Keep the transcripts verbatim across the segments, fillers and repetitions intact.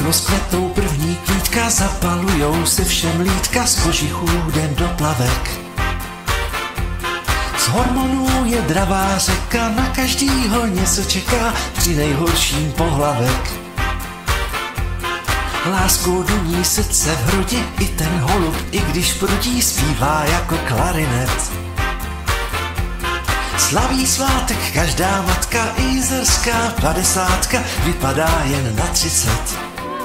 okno skvetou první kvítka, zapalujou se všem lítka, z kožichů jdem do plavek. Z hormonů je dravá řeka, na každýho něco čeká, při nejhorším pohlavek. Láskou duní srdce v hrudi, i ten holub, i když prudí, zpívá jako klarinet. Slaví svátek každá matka, i jizerská padesátka vypadá jen na třicet.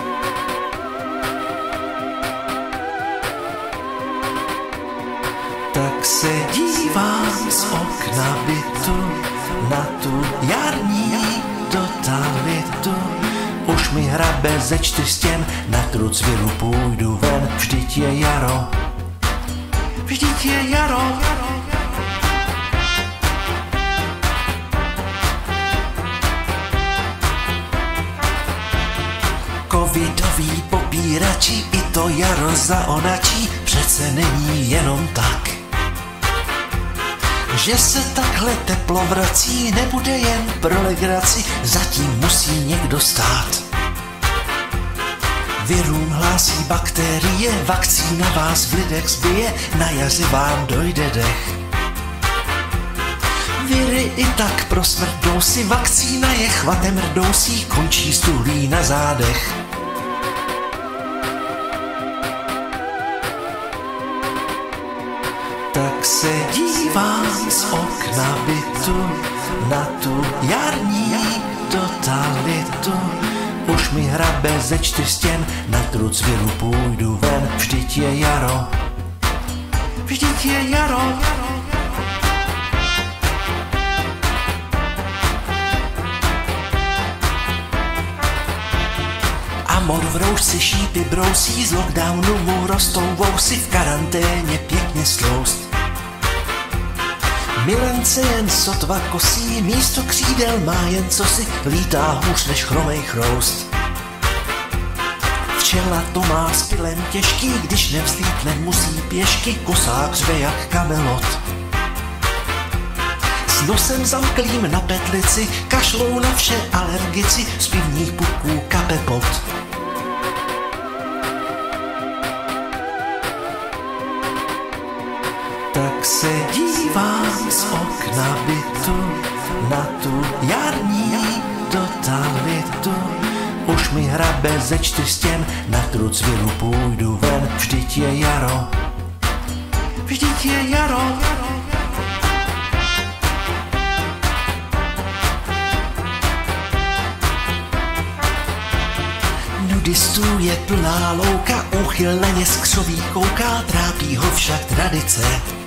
Tak se dívám z okna bytu na tu jarní totalitu. Už mi hrabe ze čtyř stěn, na trucvilu půjdu ven, vždyť je jaro, vždyť je jaro. Covidoví popírači, i to jaro zaonačí, přece není jenom tak, že se takhle teplo vrací, nebude jen pro legraci, zatím musí někdo stát. Virům hlásí bakterie, vakcína vás v lidech zbije, na jaře vám dojde dech. Viry i tak pro smrt jdou si, vakcína je chvatem rdousí, končí stuhlí na zádech. Tak se dívám z okna bytu na tu jarní totalitu. Už mi hrabe ze čtyř stěn, na trucvilu půjdu ven, vždyť je jaro, vždyť je jaro. Amor v roušce šípy brousí, z lockdownu mu rostou vousy, v karanténě pěkně sloust. Milence jen sotva kosí, místo křídel má jen cosi, lítá hůř než chromej chroust. Včela to má s pilem těžký, když nevzlítne musí pěšky, kosák řve jak kamelot. S nosem zamklým na petlici, kašlou na vše alergici, z pivních pupků kape pot. Tak se dívám z okna bytu na tu jarní totalitu. Už mi hrabe ze čtyř stěn, na trucvilu půjdu ven, vždyť je jaro, vždyť je jaro. Nudistů je plná louka, úchylně z křoví kouká, trápí ho však tradice,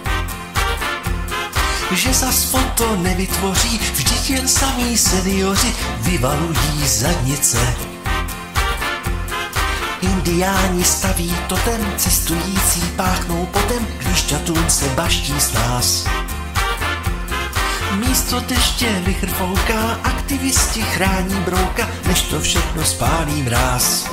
že zas foto nevytvoří, vždyť jen samí seniori vyvalují zadnice. Indiáni staví totem, cestující páchnou potem, klíšťatům se baští z nás. Místo deště vichr fouká, aktivisti chrání brouka, než to všechno spálí mráz.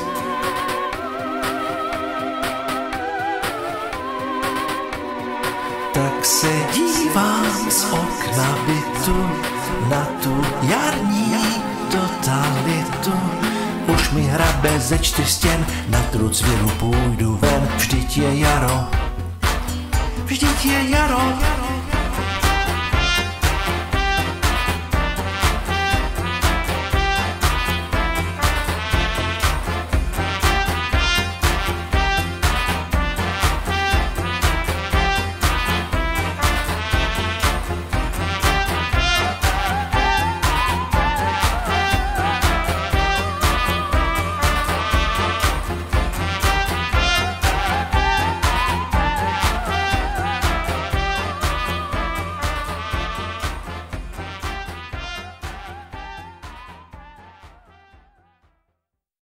Tak se dívám z okna bytu na tu jarní totalitu. Už mi hrabe ze čtyř stěn, na trucvilu půjdu ven, vždyť je jaro, vždyť je jaro.